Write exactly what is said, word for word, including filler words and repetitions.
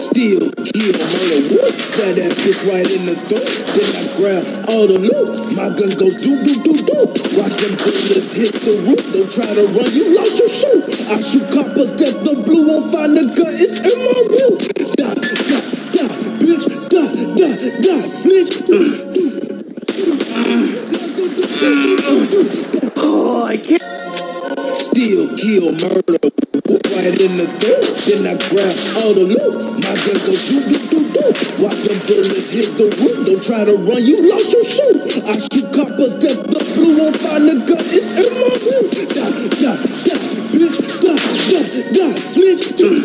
Still kill, murder, whoop. Stab that bitch right in the throat. Then I grab all the loot. My gun goes do do do do. Watch them bullets hit the roof. Don't try to run, you lost your shoot. I shoot coppers that the blue won't find the gun. It's in my room. Da da da, bitch. Da da da, snitch. Oh, I can't. Still kill, murder, whoop right in the throat. Then I grab all the loot. My gun goes do do do do. Watch them bullets hit the roof. Don't try to run, you lost your shoot. I shoot coppers that the blue won't find the gun. It's in my room. Da da da, bitch. Da da da, snitch.